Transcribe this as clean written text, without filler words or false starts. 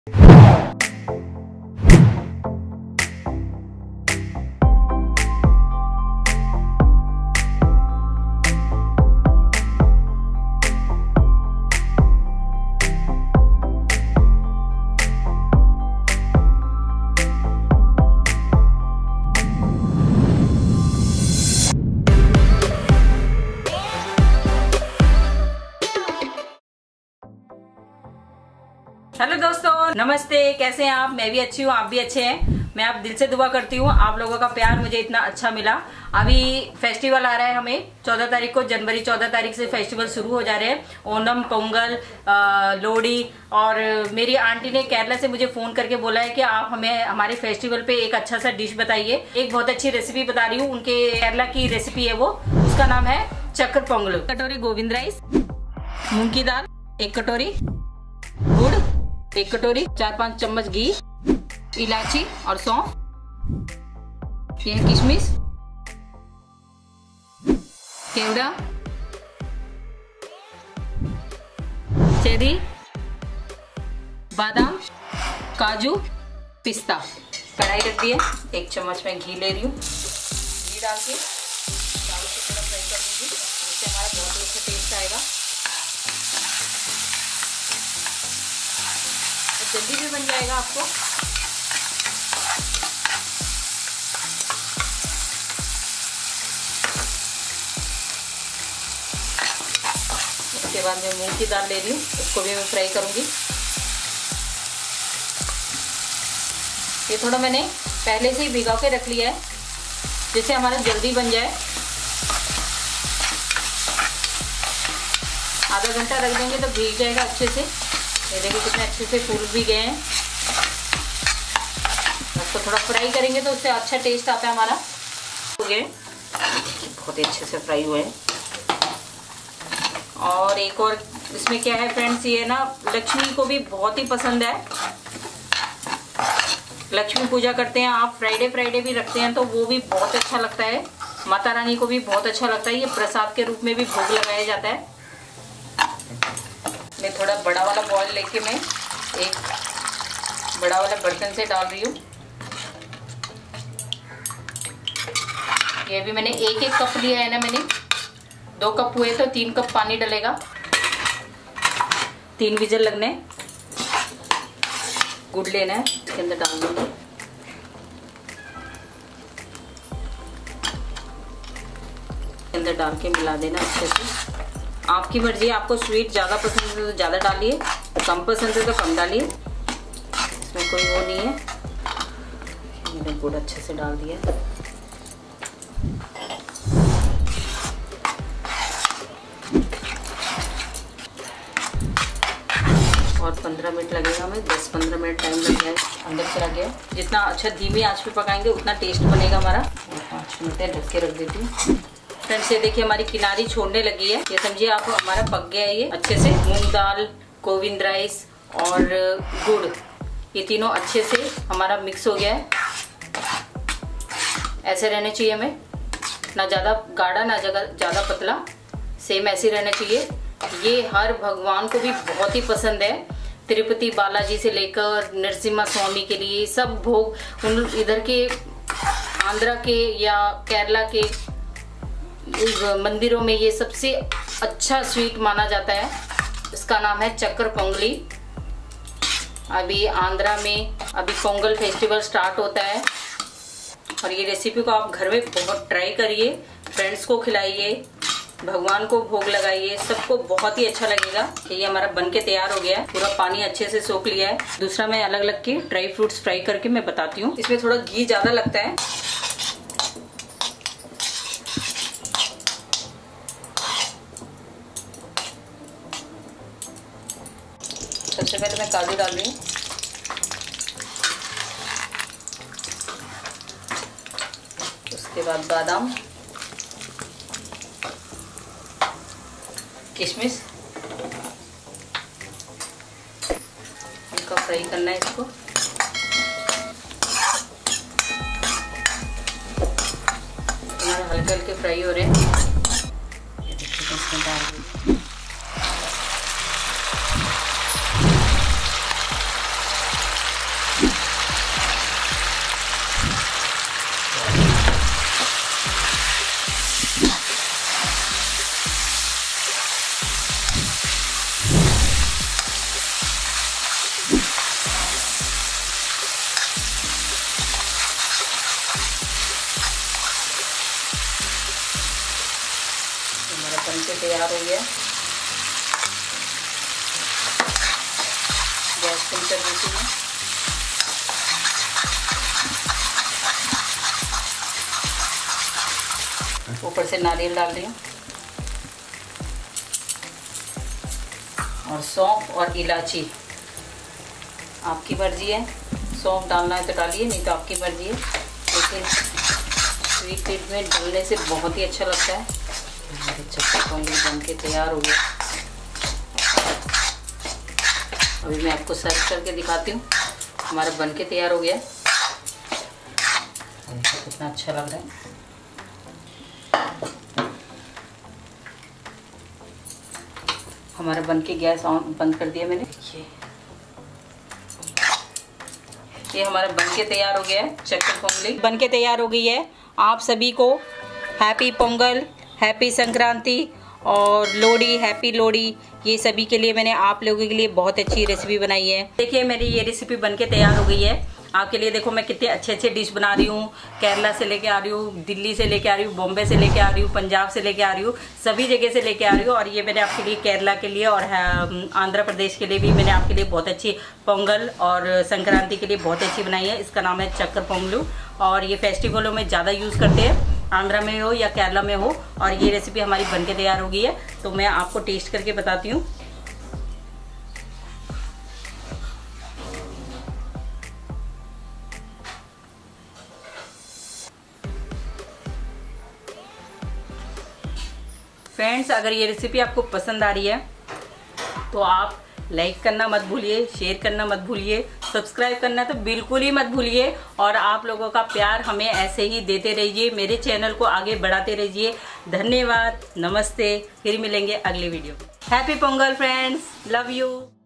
Hello दोस्तों, नमस्ते। कैसे हैं आप? मैं भी अच्छी हूँ, आप भी अच्छे हैं। मैं आप दिल से दुआ करती हूँ आप लोगों का प्यार मुझे इतना अच्छा मिला। अभी फेस्टिवल आ रहा है, हमें 14 तारीख को, जनवरी 14 तारीख से फेस्टिवल शुरू हो जा रहे हैं। ओणम, पोंगल, लोहड़ी। और मेरी आंटी ने केरला से मुझे फोन करके बोला है कि आप हमें हमारे फेस्टिवल पे एक अच्छा सा डिश बताइए। एक बहुत अच्छी रेसिपी बता रही हूँ, उनके केरला की रेसिपी है वो। उसका नाम है चक्कर पोंगल। कटोरी गोविंद राइस, मूंग की दाल 1 कटोरी, गुड़ 1 कटोरी, 4-5 चम्मच घी, इलायची और सौंफ, ये किशमिश, केवड़ा, चेरी, बादाम, काजू, पिस्ता। कढ़ाई रख दी है, 1 चम्मच में घी ले रही हूँ। घी डाल के दाल को थोड़ा फ्राई कर दूंगी, जिससे हमारा बहुत ही अच्छा टेस्ट आएगा। जल्दी भी बन जाएगा आपको। उसके बाद मैं मूंग की दाल ले रही हूँ, उसको भी मैं फ्राई करूंगी। ये थोड़ा मैंने पहले से ही भिगो के रख लिया है, जिससे हमारा जल्दी बन जाए। आधा घंटा रख देंगे तो भीग जाएगा अच्छे से। ये देखिए कितने अच्छे से फूल भी गए हैं। इसको थोड़ा फ्राई करेंगे तो उससे अच्छा टेस्ट आता है हमारा। हो गए, बहुत ही अच्छे से फ्राई हुए हैं। और एक और इसमें क्या है फ्रेंड्स, ये ना लक्ष्मी को भी बहुत ही पसंद है। लक्ष्मी पूजा करते हैं आप, फ्राइडे भी रखते हैं, तो वो भी बहुत अच्छा लगता है। माता रानी को भी बहुत अच्छा लगता है। ये प्रसाद के रूप में भी भोग लगाया जाता है। मैं थोड़ा बड़ा वाला बॉल लेके मैं एक बड़ा वाला बर्तन से डाल रही हूँ। ये भी मैंने 1-1 कप लिया है ना, मैंने 2 कप हुए तो 3 कप पानी डलेगा। 3 विजल लगने। गुड़ लेना है, इसके अंदर डाल दूंगी। इसके अंदर डाल के मिला देना अच्छे से। आपकी मर्जी है, आपको स्वीट ज़्यादा पसंद है तो ज़्यादा डालिए, कम पसंद है तो कम डालिए, इसमें कोई वो नहीं है। मैंने गुड़ अच्छे से डाल दिया। और 15 मिनट लगेगा, हमें 10-15 मिनट टाइम लग गया है। अंदर चला गया। जितना अच्छा धीमी आंच पे पकाएंगे उतना टेस्ट बनेगा हमारा। 5 मिनट ढक के रख देती हूँ। फ्रेंड्स, ये देखिए हमारी किनारी छोड़ने लगी है। ये समझिए आप हमारा पक गया है ये अच्छे से। मूंग दाल, गोविंद राइस और गुड़, ये तीनों अच्छे से हमारा मिक्स हो गया है। ऐसे रहने चाहिए हमें, ना ज़्यादा गाढ़ा ना ज़्यादा पतला, सेम ऐसे रहना चाहिए। ये हर भगवान को भी बहुत ही पसंद है। तिरुपति बालाजी से लेकर नरसिम्हा स्वामी के लिए सब भोग उन इधर के आंध्रा के या केरला के मंदिरों में ये सबसे अच्छा स्वीट माना जाता है। इसका नाम है चक्कर पोंगली। अभी आंध्रा में अभी पोंगल फेस्टिवल स्टार्ट होता है और ये रेसिपी को आप घर में बहुत ट्राई करिए, फ्रेंड्स को खिलाइए, भगवान को भोग लगाइए, सबको बहुत ही अच्छा लगेगा। ये हमारा बनके तैयार हो गया है, पूरा पानी अच्छे से सोख लिया है। दूसरा मैं अलग अलग के ड्राई फ्रूट्स फ्राई करके मैं बताती हूँ। इसमें थोड़ा घी ज्यादा लगता है। सबसे पहले मैं काजू डाल रही हूँ, उसके बाद बादाम, किशमिश, इनको फ्राई करना है। इसको हल्के हल्के फ्राई हो रहे हैं। ये देखिए इसमें डाल से तैयार हो गया। गैस कम कर देती हूँ। ऊपर से नारियल डाल रही हूँ और सौंफ और इलायची, आपकी मर्जी है। सौंफ डालना है तो डालिए, नहीं तो आपकी मर्जी है। लेकिन स्वीट डिश में डालने से बहुत ही अच्छा लगता है। हमारे चक्कर पोंगल बन के तैयार हो गया। अभी मैं आपको सर्व करके दिखाती हूँ। हमारा बन के तैयार हो गया। देखो कितना अच्छा लग रहा है। हमारा बन के गैस ऑन बंद कर दिया मैंने। ये हमारा बन के तैयार हो गया है। चक्कर पोंगली बन के तैयार हो गई है। आप सभी को हैप्पी पोंगल, हैप्पी संक्रांति और लोहड़ी, हैप्पी लोहड़ी। ये सभी के लिए मैंने आप लोगों के लिए बहुत अच्छी रेसिपी बनाई है। देखिए मेरी ये रेसिपी बन के तैयार हो गई है आपके लिए। देखो मैं कितने अच्छे अच्छे डिश बना रही हूँ। केरला से लेके आ रही हूँ, दिल्ली से लेके आ रही हूँ, बॉम्बे से लेके आ रही हूँ, पंजाब से लेके आ रही हूँ, सभी जगह से लेके आ रही हूँ। और ये मैंने आपके लिए केरला के लिए और आंध्र प्रदेश के लिए भी मैंने आपके लिए बहुत अच्छी पोंगल और संक्रांति के लिए बहुत अच्छी बनाई है। इसका नाम है चक्कर पोंगलू और ये फेस्टिवलों में ज़्यादा यूज़ करते हैं, आंध्रा में हो या केरला में हो। और ये रेसिपी हमारी बन के तैयार हो गई है तो मैं आपको टेस्ट करके बताती हूँ। फ्रेंड्स, अगर ये रेसिपी आपको पसंद आ रही है तो आप लाइक करना मत भूलिए, शेयर करना मत भूलिए, सब्सक्राइब करना तो बिल्कुल ही मत भूलिए। और आप लोगों का प्यार हमें ऐसे ही देते रहिए, मेरे चैनल को आगे बढ़ाते रहिए। धन्यवाद, नमस्ते, फिर मिलेंगे अगले वीडियो में। Happy Pongal friends, love you.